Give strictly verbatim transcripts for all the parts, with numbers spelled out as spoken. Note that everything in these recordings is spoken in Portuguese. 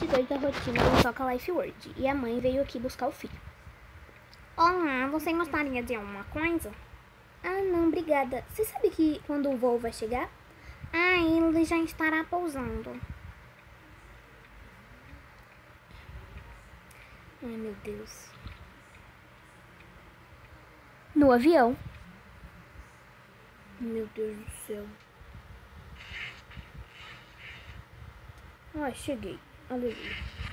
depois da rotina do Toca Life World. E a mãe veio aqui buscar o filho. Olá, você gostaria de alguma coisa? Ah, não, obrigada. Você sabe que quando o voo vai chegar? Ah, ele já estará pousando. Ai, meu Deus. No avião. Meu Deus do céu. Ai, cheguei. Aleluia.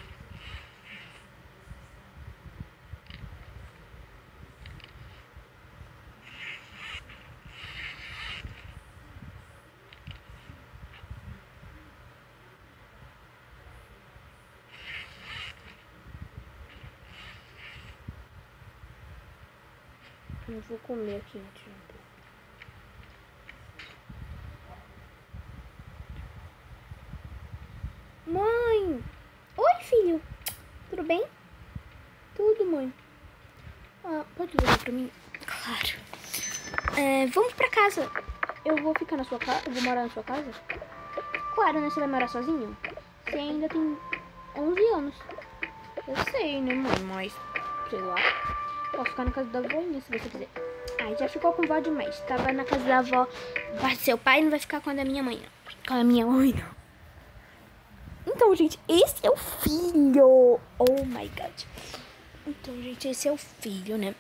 Eu vou comer aqui um tempo. Mãe! Oi, filho! Tudo bem? Tudo, mãe. Ah, pode ligar pra mim? Claro. É, vamos pra casa. Eu vou ficar na sua casa? Eu vou morar na sua casa? Claro, né? Você vai morar sozinho? Você ainda tem onze anos. Eu sei, né, mãe? Mas, sei lá. Posso ficar na casa da avóinha se você quiser. Ai, já ficou com vó demais. Tava na casa da avó parte do seu pai, não vai ficar com a da minha mãe, não. Com a minha mãe, não. Então, gente, esse é o filho. Oh, my God. Então, gente, esse é o filho, né?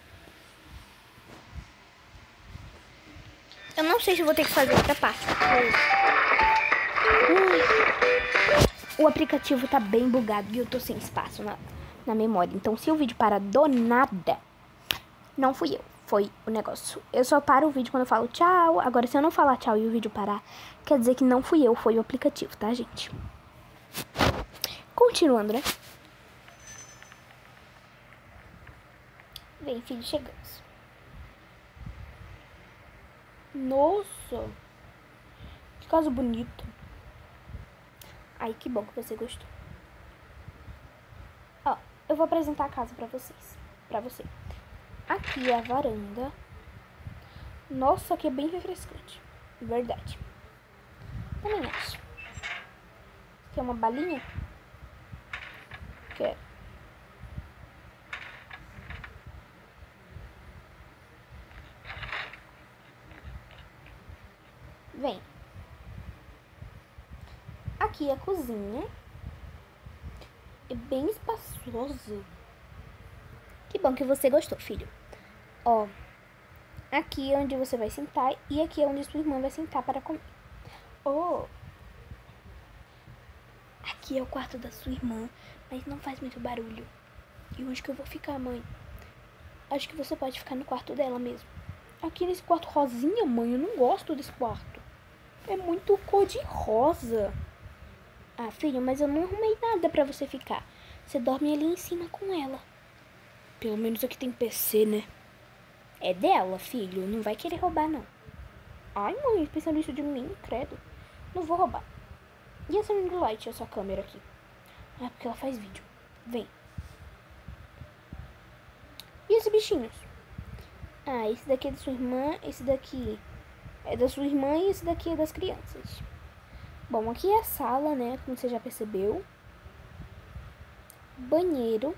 Eu não sei se eu vou ter que fazer outra parte. Porque... o aplicativo tá bem bugado e eu tô sem espaço na, na memória. Então, se o vídeo parar do nada, não fui eu. Foi o negócio. Eu só paro o vídeo quando eu falo tchau. Agora, se eu não falar tchau e o vídeo parar, quer dizer que não fui eu, foi o aplicativo, tá, gente? Continuando, né? Vem, filho, chegamos. Nossa! Que casa bonita. Ai, que bom que você gostou. Ó, eu vou apresentar a casa pra vocês. Pra você. Aqui é a varanda. Nossa, que é bem refrescante. Verdade. Também acho. Quer uma balinha? Quero. Vem. Aqui é a cozinha. É bem espaçoso. Que bom que você gostou, filho. Ó, aqui é onde você vai sentar e aqui é onde sua irmã vai sentar para comer. Oh, aqui é o quarto da sua irmã, mas não faz muito barulho. E onde que eu vou ficar, mãe? Acho que você pode ficar no quarto dela mesmo. Aqui nesse quarto rosinha, mãe, eu não gosto desse quarto. É muito cor de rosa. Ah, filho, mas eu não arrumei nada pra você ficar. Você dorme ali em cima com ela. Pelo menos aqui tem P C, né? É dela, filho. Não vai querer roubar, não. Ai, mãe, pensando isso de mim, credo. Não vou roubar. E essa ring light, essa câmera aqui? Ah, porque ela faz vídeo. Vem. E esses bichinhos? Ah, esse daqui é da sua irmã, esse daqui é da sua irmã e esse daqui é das crianças. Bom, aqui é a sala, né? Como você já percebeu. Banheiro.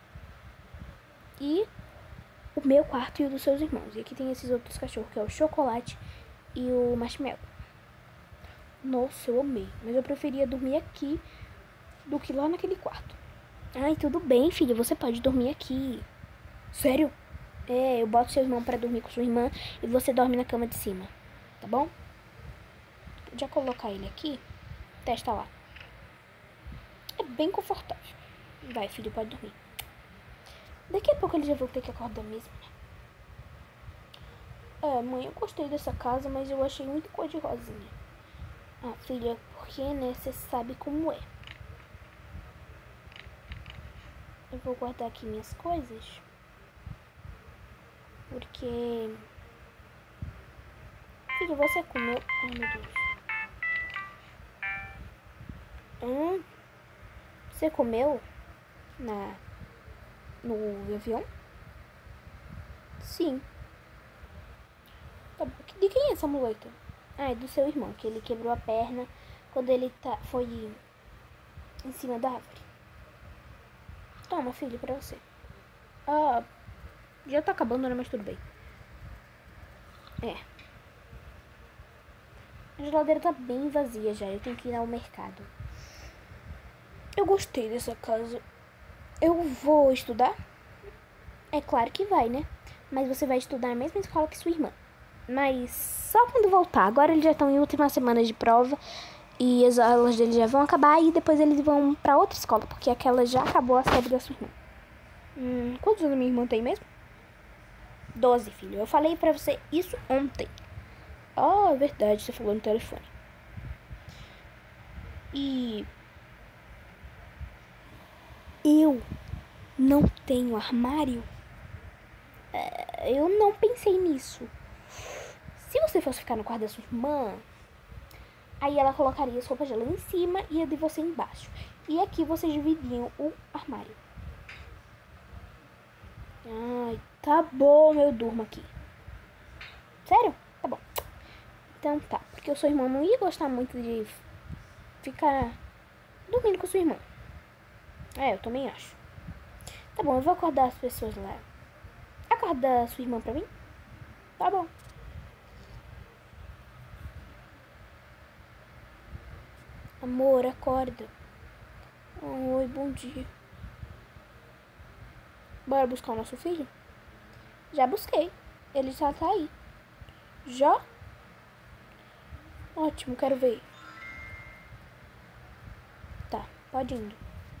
E o meu quarto e o dos seus irmãos. E aqui tem esses outros cachorros, que é o Chocolate e o Marshmallow. Nossa, eu amei. Mas eu preferia dormir aqui do que lá naquele quarto. Ai, tudo bem, filha. Você pode dormir aqui. Sério? É, eu boto seu irmão pra dormir com sua irmã e você dorme na cama de cima. Tá bom? Já colocar ele aqui. Testa lá. É bem confortável. Vai, filho, pode dormir. Daqui a pouco ele já vai ter que acordar mesmo, né? É, mãe, eu gostei dessa casa, mas eu achei muito cor de rosinha. Ah, filha, porque, né, você sabe como é. Eu vou guardar aqui minhas coisas. Porque... filho, você comeu... ai, meu Deus. Hum? Você comeu na... no avião? Sim. Tá bom. De quem é essa muleta? Ah, é do seu irmão, que ele quebrou a perna quando ele tá, foi em cima da árvore. Toma, filho, pra você. Ah, já tá acabando, né? Mas tudo bem. É. A geladeira tá bem vazia já. Eu tenho que ir ao mercado. Eu gostei dessa casa. Eu vou estudar? É claro que vai, né? Mas você vai estudar na mesma escola que sua irmã. Mas só quando voltar. Agora eles já estão em última semana de prova. E as aulas deles já vão acabar. E depois eles vão pra outra escola. Porque aquela já acabou a série da sua irmã. Hum, quantos anos minha irmã tem mesmo? Doze, filho. Eu falei pra você isso ontem. Oh, é verdade. Você falou no telefone. E... eu não tenho armário? É, eu não pensei nisso. Se você fosse ficar no quarto da sua irmã, aí ela colocaria as roupas dela em cima e a de você embaixo. E aqui vocês dividiam o armário. Ai, tá bom, eu durmo aqui. Sério? Tá bom. Então tá, porque o seu irmão não ia gostar muito de ficar dormindo com sua irmã. É, eu também acho. Tá bom, eu vou acordar as pessoas lá. Acorda a sua irmã pra mim? Tá bom. Amor, acorda. Oi, bom dia. Bora buscar o nosso filho? Já busquei. Ele já tá aí. Já? Ótimo, quero ver. Tá, pode indo.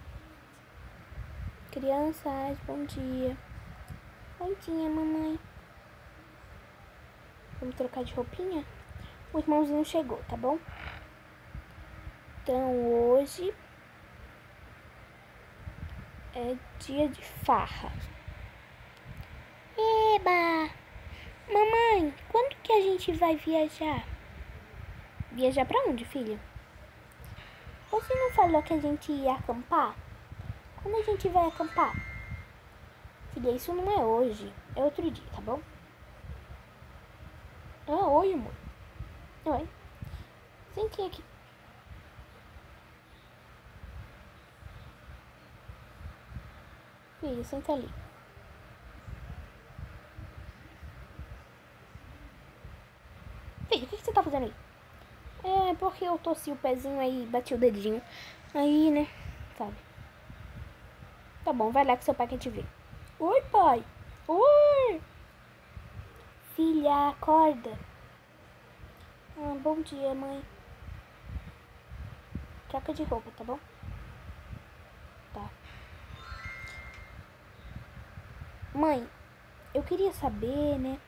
Crianças, bom dia. Bom dia, mamãe. Vamos trocar de roupinha? O irmãozinho chegou, tá bom? Então hoje é dia de farra. Eba! Mamãe, quando que a gente vai viajar? Viajar pra onde, filha? Você não falou que a gente ia acampar? Quando a gente vai acampar? Filha, isso não é hoje. É outro dia, tá bom? Ah, oi, amor. Oi. Sente aqui. Filho, senta ali. Filho, o que, que você tá fazendo aí? É porque eu torci o pezinho aí, bati o dedinho. Aí, né? Sabe? Tá bom, vai lá que seu pai quer te ver. Oi, pai. Oi. Filha, acorda. Ah, bom dia, mãe. Troca de roupa, tá bom? Tá. Mãe, eu queria saber, né?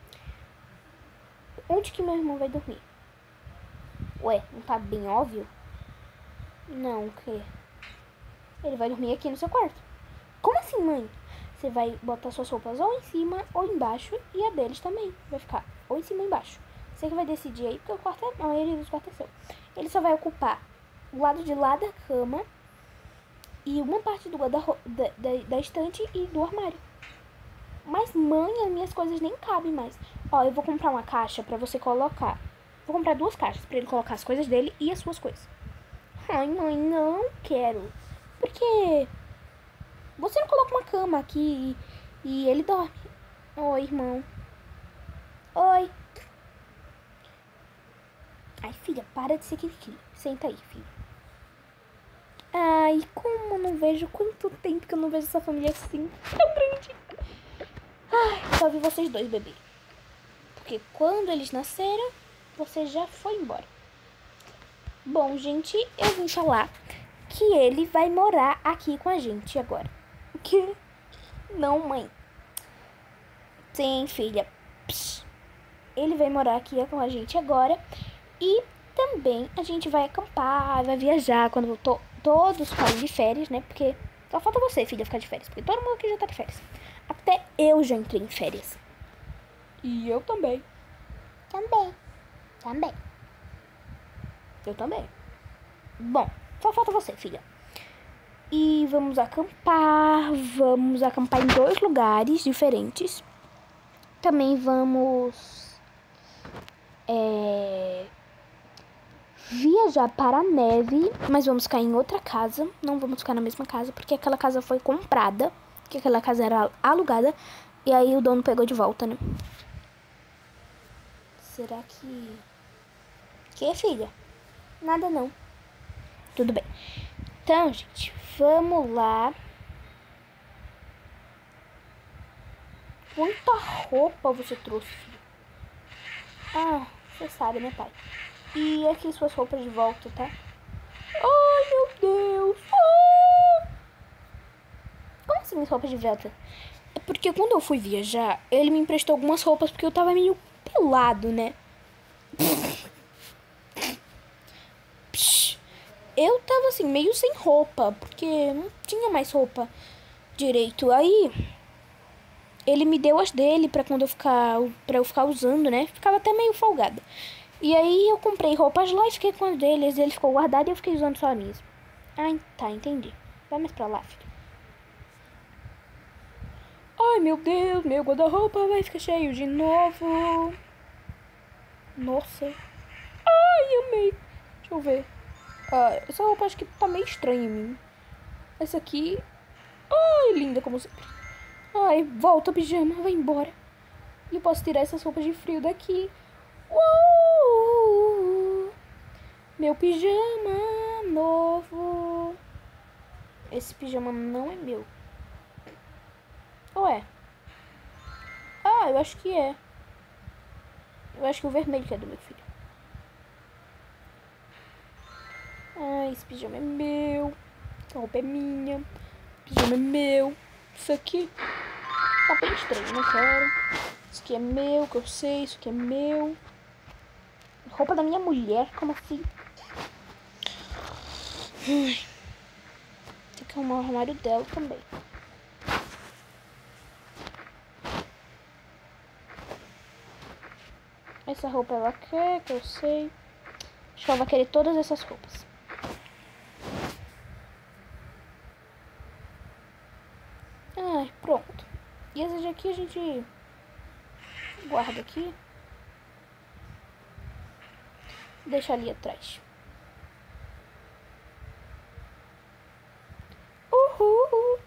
Onde que meu irmão vai dormir? Ué, não tá bem óbvio? Não, o quê? Ele vai dormir aqui no seu quarto. Como assim, mãe? Você vai botar suas roupas ou em cima ou embaixo e a deles também. Vai ficar ou em cima ou embaixo. Você que vai decidir aí, porque o quarto é, a maioria dos quartos é seu. Ele só vai ocupar o lado de lá da cama e uma parte do da, da, da estante e do armário. Mas, mãe, as minhas coisas nem cabem mais. Ó, eu vou comprar uma caixa pra você colocar. Vou comprar duas caixas pra ele colocar as coisas dele e as suas coisas. Ai, mãe, não quero. Porque você não coloca uma cama aqui e, e ele dorme. Oi, irmão. Oi. Ai, filha, para de ser kiki. Senta aí, filha. Ai, como eu não vejo, quanto tempo que eu não vejo essa família assim, tão grande. Ai, só vi vocês dois, bebê. Porque quando eles nasceram, você já foi embora. Bom, gente, eu vim falar que ele vai morar aqui com a gente agora. Que? Não, mãe. Sim, filha. Psh. Ele vai morar aqui com a gente agora. E também a gente vai acampar, vai viajar quando to todos ficarem de férias, né? Porque só falta você, filha, ficar de férias. Porque todo mundo aqui já tá de férias. Até eu já entrei em férias. E eu também. Também. Também. Eu também. Bom, só falta você, filha. E vamos acampar. Vamos acampar em dois lugares diferentes. Também vamos... É... viajar para a neve, mas vamos ficar em outra casa. Não vamos ficar na mesma casa, porque aquela casa foi comprada, que aquela casa era alugada, e aí o dono pegou de volta, né? Será que... Que, filha? Nada não. Tudo bem. Então, gente, vamos lá. Quanta roupa você trouxe, filho? Ah, você sabe, né, pai? E aqui suas roupas de volta, tá? Ai, meu Deus! Ah! Como assim minhas roupas de volta? É porque quando eu fui viajar, ele me emprestou algumas roupas porque eu tava meio pelado, né? Eu tava assim, meio sem roupa, porque não tinha mais roupa direito. Aí ele me deu as dele pra quando eu ficar, para eu ficar usando, né? Ficava até meio folgada. E aí eu comprei roupas lá e fiquei com as deles, ele ficou guardado e eu fiquei usando só as minhas. Ah, tá, entendi. Vai mais pra lá, filho. Ai, meu Deus, meu guarda-roupa vai ficar cheio de novo. Nossa. Ai, amei. Deixa eu ver. Ah, essa roupa acho que tá meio estranha em mim. Essa aqui... Ai, linda como sempre. Ai, volta, pijama, vai embora. E eu posso tirar essas roupas de frio daqui. Uh, meu pijama novo. Esse pijama não é meu. Ou é? Ah, eu acho que é. Eu acho que o vermelho que é do meu filho. Ah, esse pijama é meu. Essa roupa é minha. O pijama é meu. Isso aqui tá bem estranho, não quero. Isso aqui é meu, que eu sei. Isso aqui é meu. Roupa da minha mulher, como assim? Ai. Tem que arrumar o armário dela também. Essa roupa ela quer, que eu sei. Acho que ela vai querer todas essas roupas. Ai, pronto. E essas aqui a gente guarda aqui. Deixa ali atrás. Uhul.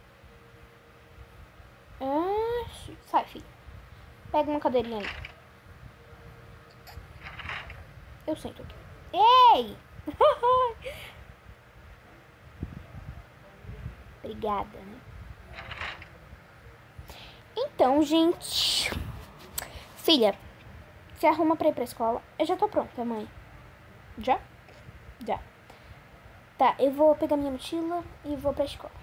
Ah, sai, filho. Pega uma cadeirinha ali. Eu sento aqui. Ei! Obrigada, né? Então, gente... Filha, se arruma pra ir pra escola. Eu já tô pronta, mãe. Já? Já. Tá, eu vou pegar minha mochila e vou pra escola.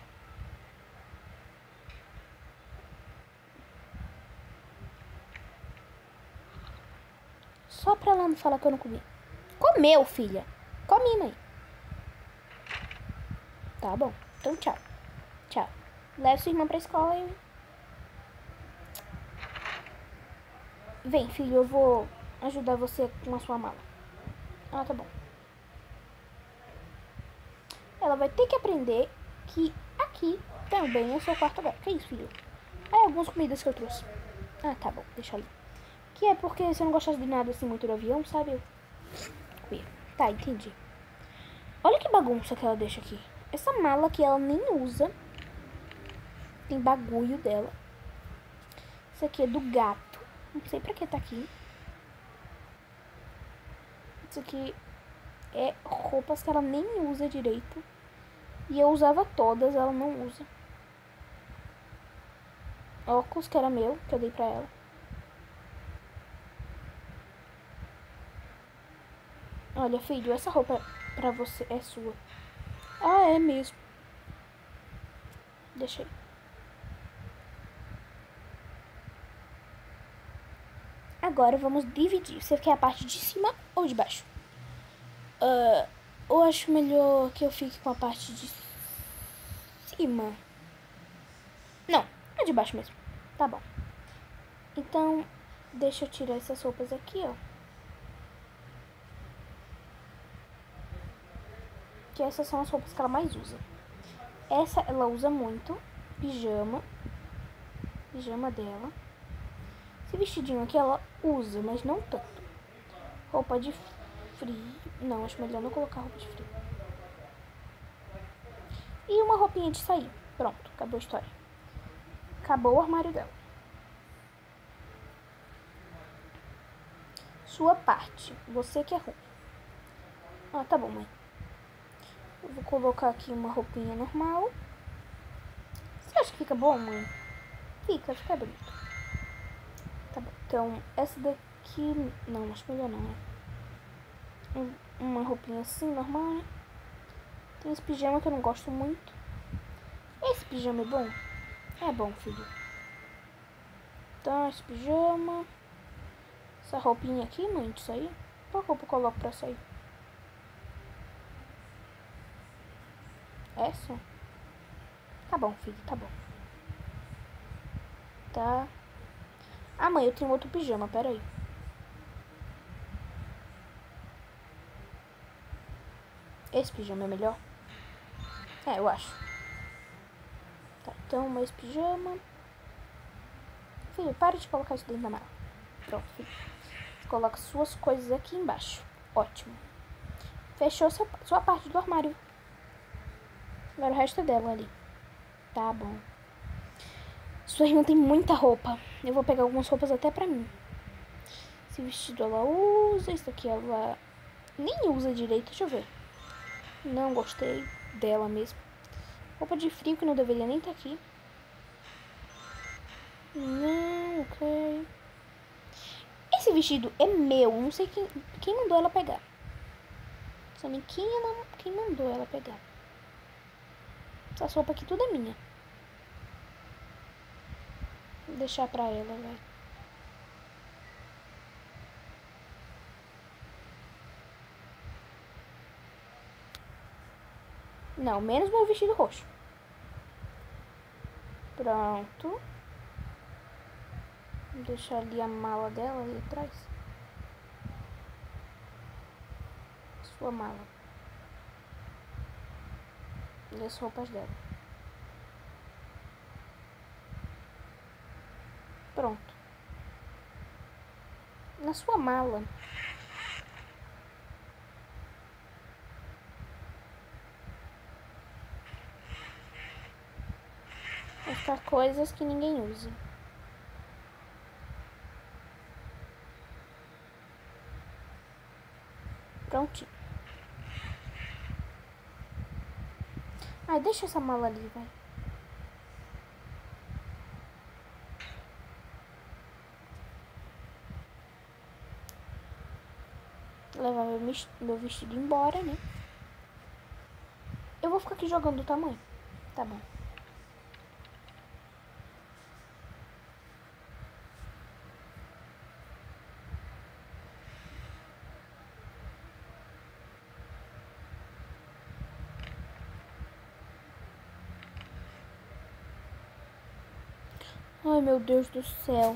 Só pra ela não falar que eu não comi. Comeu, filha. Comi, mãe. Tá bom. Então, tchau. Tchau. Leve sua irmã pra escola e... Vem, filho, eu vou ajudar você com a sua mala. Ah, tá bom. Ela vai ter que aprender que aqui também é o seu quarto agora. Que isso, filho? É algumas comidas que eu trouxe. Ah, tá bom. Deixa ali. Que é porque você não gosta de nada assim muito do avião, sabe? Eu... Tá, entendi. Olha que bagunça que ela deixa aqui. Essa mala que ela nem usa. Tem bagulho dela. Isso aqui é do gato. Não sei pra que tá aqui. Isso aqui é roupas que ela nem usa direito. E eu usava todas, ela não usa. Óculos que era meu, que eu dei pra ela. Olha, filho, essa roupa pra você é sua. Ah, é mesmo. Deixa aí. Agora vamos dividir. Você quer a parte de cima ou de baixo? Uh, eu acho melhor que eu fique com a parte de cima. Não, é de baixo mesmo. Tá bom. Então, deixa eu tirar essas roupas aqui, ó. Que essas são as roupas que ela mais usa. Essa ela usa muito. Pijama. Pijama dela. Esse vestidinho aqui ela usa, mas não tanto. Roupa de frio. Não, acho melhor não colocar roupa de frio. E uma roupinha de sair. Pronto, acabou a história. Acabou o armário dela. Sua parte. Você que é ruim. Ah, tá bom, mãe. Eu vou colocar aqui uma roupinha normal. Você acha que fica bom, mãe? Fica, fica bonito. Tá bom. Então, essa daqui... Não, acho melhor não, né? Uma roupinha assim, normal, né? Tem esse pijama que eu não gosto muito. Esse pijama é bom? É bom, filho. Então, esse pijama... Essa roupinha aqui, mãe, disso aí. Qual roupa eu coloco pra sair? Essa? Tá bom, filho, tá bom. Tá. Ah, mãe, eu tenho outro pijama, peraí. Esse pijama é melhor? É, eu acho. Tá, então, esse pijama... Filho, para de colocar isso dentro da mala. Pronto, filho. Coloca suas coisas aqui embaixo. Ótimo. Fechou seu, sua parte do armário. Agora o resto é dela ali. Tá bom. Sua irmã tem muita roupa. Eu vou pegar algumas roupas até pra mim. Esse vestido ela usa. Isso aqui ela nem usa direito. Deixa eu ver. Não gostei dela mesmo. Roupa de frio que não deveria nem estar aqui. Não, ok. Esse vestido é meu. Não sei quem, quem mandou ela pegar. Sabe quem, ela, quem mandou ela pegar. Essa roupa aqui tudo é minha. Vou deixar pra ela, vai. Não, menos meu vestido roxo. Pronto. Vou deixar ali a mala dela ali atrás. Sua mala. E as roupas dela. Pronto. Na sua mala. Vai ficar coisas que ninguém usa. Prontinho. Ai, deixa essa mala ali, vai. Levar meu, meu vestido embora, né? Eu vou ficar aqui jogando o tamanho. Tá bom. Ai, meu Deus do céu.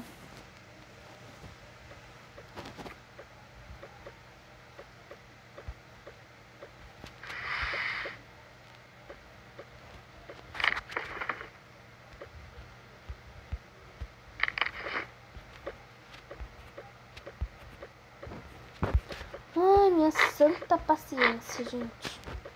Ai, minha santa paciência, gente.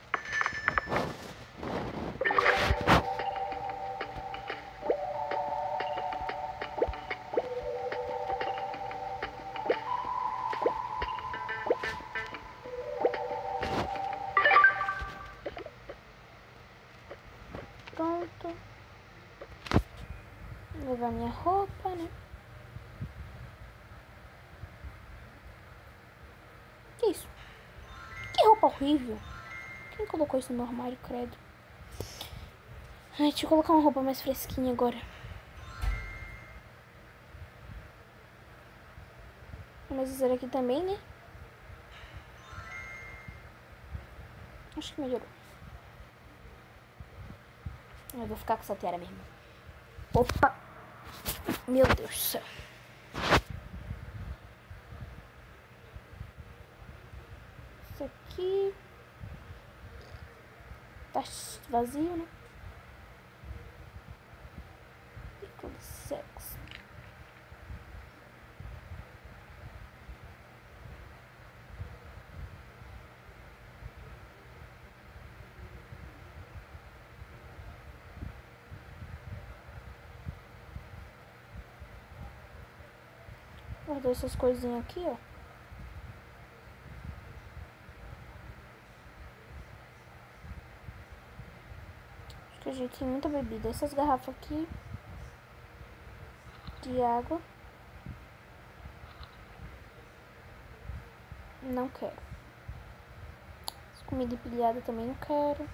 Pronto. Vou levar minha roupa, né? Que isso? Que roupa horrível. Quem colocou isso no meu armário, credo? Ai, deixa eu colocar uma roupa mais fresquinha agora. Mas isso aqui também, né? Acho que melhorou. Eu vou ficar com essa tiara mesmo. Opa! Meu Deus do céu. Isso aqui tá vazio, né? Com licença. Guardei essas coisinhas aqui, ó. Acho que a gente tem muita bebida. Essas garrafas aqui de água. Não quero. As comida empilhada também não quero.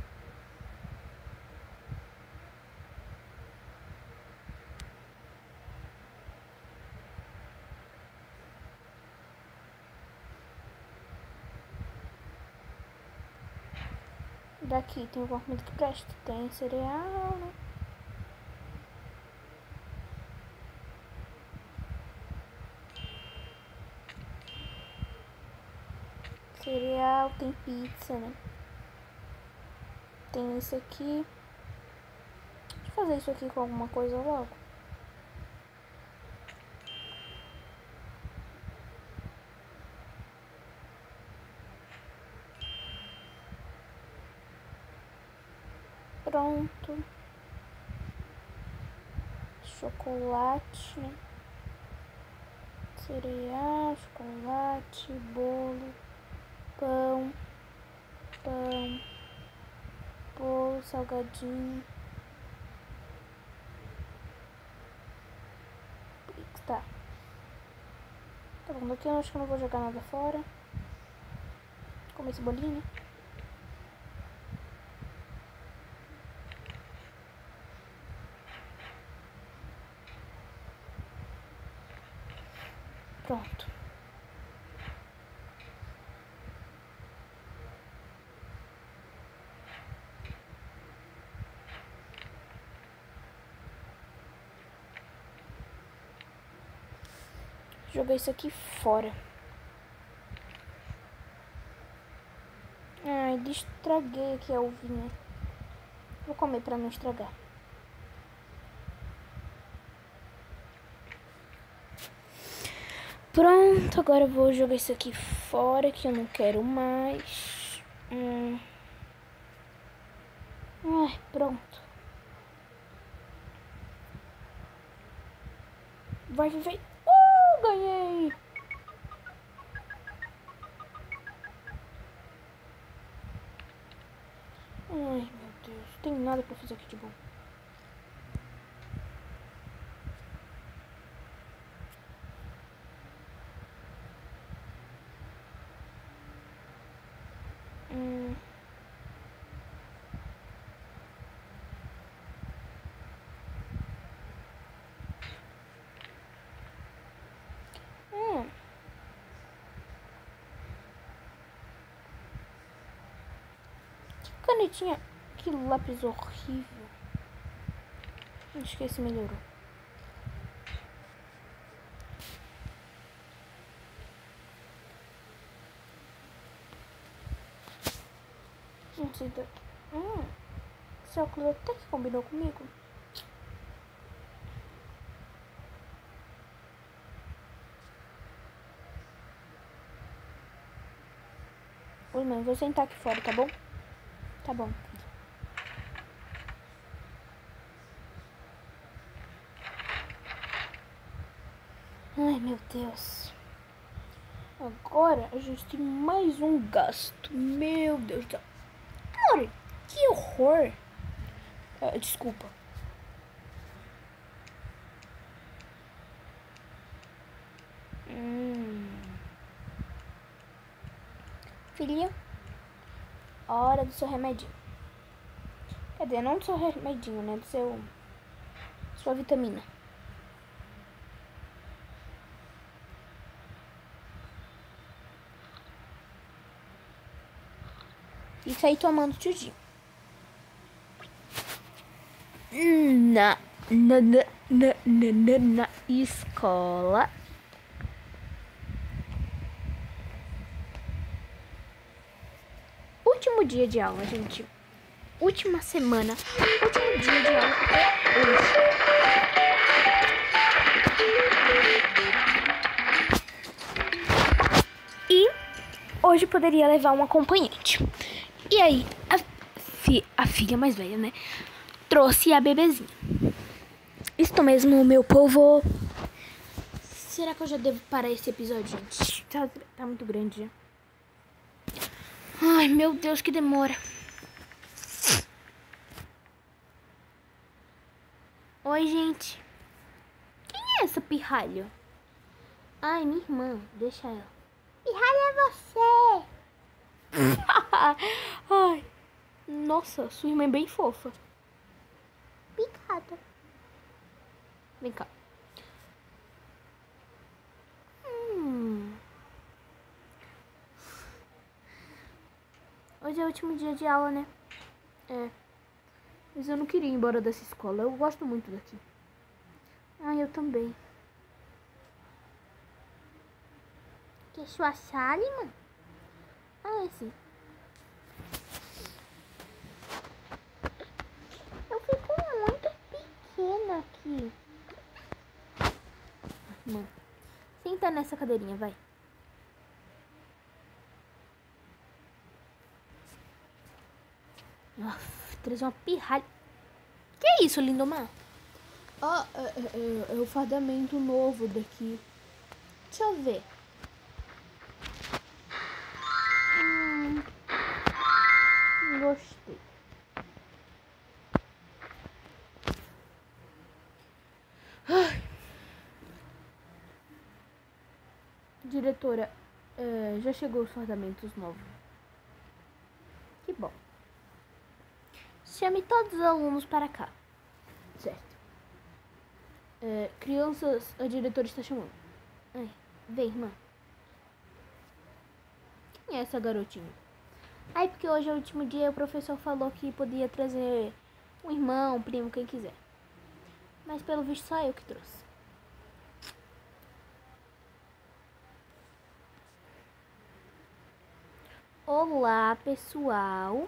Daqui tem alguma comida que presta. Tem cereal, né? Cereal, tem pizza, né? Tem isso aqui. Deixa eu fazer isso aqui com alguma coisa logo. Pronto. Chocolate, né? Cereal, chocolate, bolo, pão, pão, bolo, salgadinho. Tá. Tá bom, daqui eu acho que eu não vou jogar nada fora. Comer esse bolinho, né? Pronto. Joguei isso aqui fora. Ai, estraguei aqui a uvinha. Vou comer pra não estragar. Pronto, agora eu vou jogar isso aqui fora, que eu não quero mais. Hum. Ai, pronto. Vai, vai, vai. Uh, ganhei! Ai, meu Deus. Não tem nada pra fazer aqui de bom. Hum. Hum. Que canetinha. Que lápis horrível. Acho que esse melhorou. Não sei da... Hum. Esse óculos até que combinou comigo. Oi, mãe, vou sentar aqui fora, tá bom? Tá bom. Ai, meu Deus. Agora a gente tem mais um gasto. Meu Deus do céu. Cara, que horror. Ah, desculpa. Hum. Filhinha, hora do seu remedinho. Quer dizer, não do seu remedinho, né? Do seu... Sua vitamina. E sair tomando tudinho. Na, na, na, na, na, na escola. Último dia de aula, gente. Última semana. Último dia de aula é hoje. E hoje poderia levar um acompanhante. E aí, a, fi, a filha mais velha, né? Trouxe a bebezinha. Isto mesmo, meu povo. será que eu já devo parar esse episódio, gente? Tá, tá muito grande já. Ai, meu Deus, que demora. Oi, gente. Quem é essa pirralha? Ai, minha irmã. Deixa ela. Pirralha é você. Ai. Nossa, sua irmã é bem fofa. Picada. Vem cá. Hum. Hoje é o último dia de aula, né? É. Mas eu não queria ir embora dessa escola. Eu gosto muito daqui. Ai, eu também. Que sua sala, mano? Ah, é sim. Eu fico muito pequena aqui. Mano, senta nessa cadeirinha, vai. Uf, trazer uma pirralha. Que é isso, Lindomar? Ah, é, é, é, é o fardamento novo daqui. Deixa eu ver. Hum, gostei. Ai. Diretora, é, já chegou os fardamentos novos. Que bom. Chame todos os alunos para cá. Certo. É, crianças, a diretora está chamando. Ai, vem, irmã. Quem é essa garotinha? Ai, porque hoje é o último dia e o professor falou que podia trazer um irmão, um primo, quem quiser. Mas pelo visto só eu que trouxe. Olá, pessoal.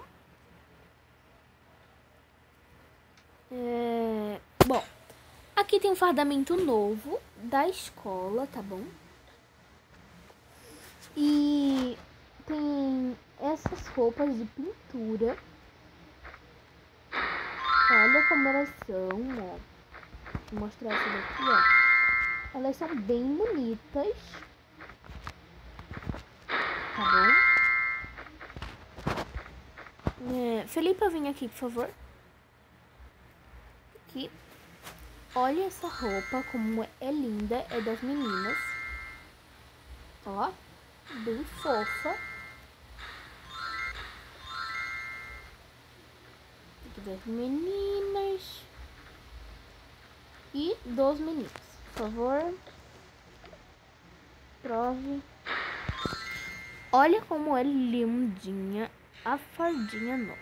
É... Bom, aqui tem um fardamento novo da escola, tá bom? E tem essas roupas de pintura. Olha como elas são, ó. Vou mostrar essa daqui, ó. Elas são bem bonitas. Tá bom? É... Felipe, vem aqui, por favor. Aqui. Olha essa roupa, como é linda. É das meninas. Ó. Bem fofa. Aqui das meninas. E dos meninos. Por favor. Prove. Olha como é lindinha a fardinha nova.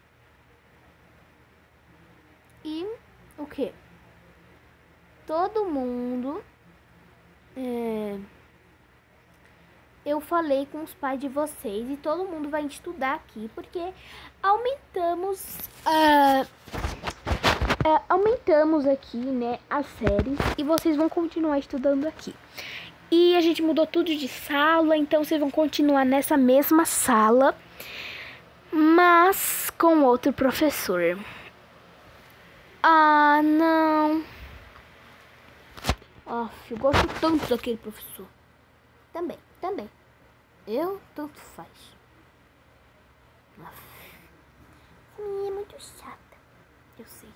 E o que? Todo mundo... É, eu falei com os pais de vocês e todo mundo vai estudar aqui, porque aumentamos... Uh, uh, aumentamos aqui, né, as séries e vocês vão continuar estudando aqui. E a gente mudou tudo de sala, então vocês vão continuar nessa mesma sala, mas com outro professor. Ah, não. Ah, eu gosto tanto daquele professor. Também, também. Eu, tanto faz. Essa menina é muito chata. Eu sei.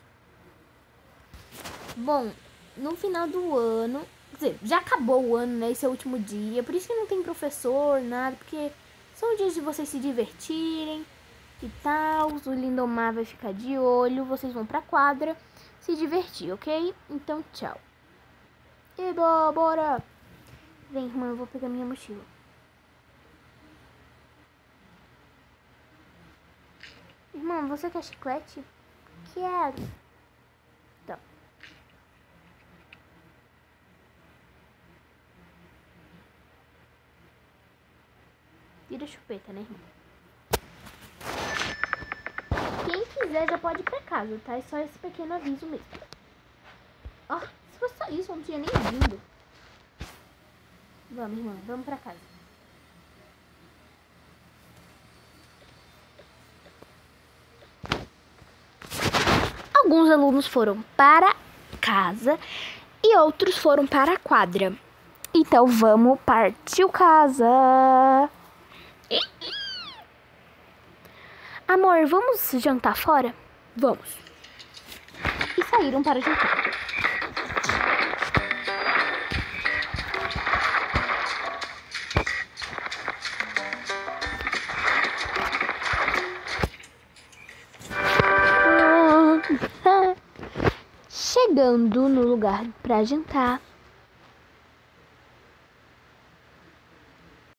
Bom, no final do ano... Quer dizer, já acabou o ano, né? Esse é o último dia. Por isso que não tem professor, nada. Porque são dias de vocês se divertirem e tal. O Lindomar vai ficar de olho. Vocês vão pra quadra se divertir, ok? Então, tchau. Eba, bora! Vem, irmã, eu vou pegar minha mochila. Irmã, você quer chiclete? Quero. Então. Vira a chupeta, né, irmã? Quem quiser já pode ir pra casa, tá? É só esse pequeno aviso mesmo. Ah, se fosse só isso, eu não tinha nem vindo. Vamos, irmã, vamos pra casa. Alguns alunos foram para casa e outros foram para a quadra. Então vamos partir casa. Amor, vamos jantar fora? Vamos. E saíram para jantar. Chegando no lugar para jantar,